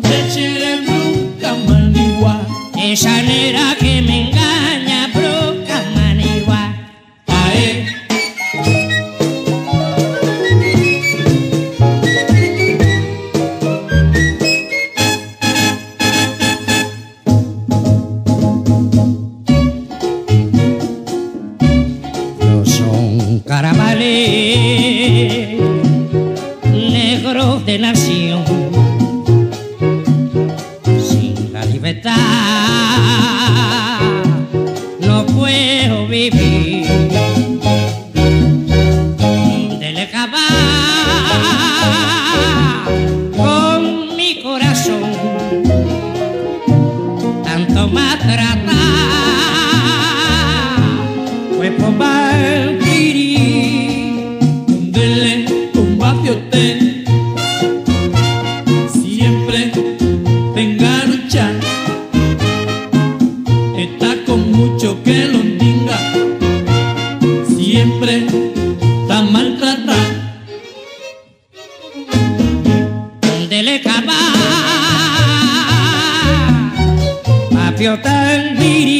leche de bruca manigua. Esa nera que me engaña, bruca manigua. Ae. No son caravales negros de nación. Sin la libertad no puedo vivir. Dele acabar con mi corazón, tanto maltratar, pues por vampirir. Dele combate a usted, siempre tenga lucha. Está con mucho que lo dinga, siempre está maltratada. Dele acabar, mafio tan